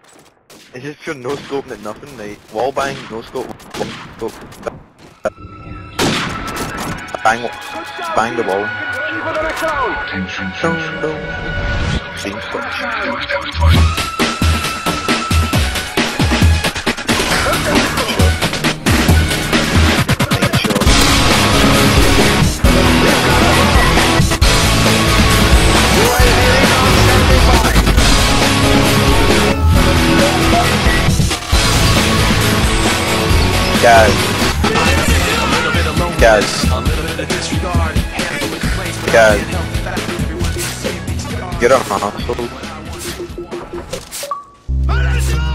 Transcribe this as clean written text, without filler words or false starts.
It's just pure no scoping at nothing, like wall bang, no scope, scope, bang, bang the wall. Scene switch. Guys, get up, asshole.